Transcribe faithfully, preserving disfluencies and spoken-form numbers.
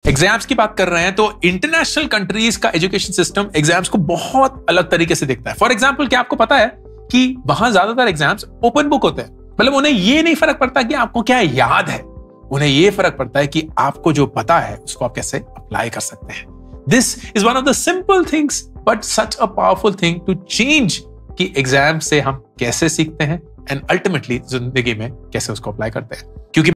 Exams की बात कर रहे हैं तो इंटरनेशनल कंट्रीज का एजुकेशन सिस्टम एग्जाम्स को बहुत अलग तरीके से देखता है। फॉर एग्जाम्पल, क्या आपको पता है कि वहां ज्यादातर एग्जाम्स ओपन बुक होते हैं। मतलब उन्हें ये नहीं फर्क पड़ता कि आपको क्या याद है, उन्हें ये फर्क पड़ता है कि आपको जो पता है उसको आप कैसे अप्लाई कर सकते हैं। This is one of the simple things but such a powerful thing to change कि एग्जाम से हम कैसे सीखते हैं एंड अल्टीमेटली जिंदगी में कैसे उसको अप्लाई करते हैं। क्योंकि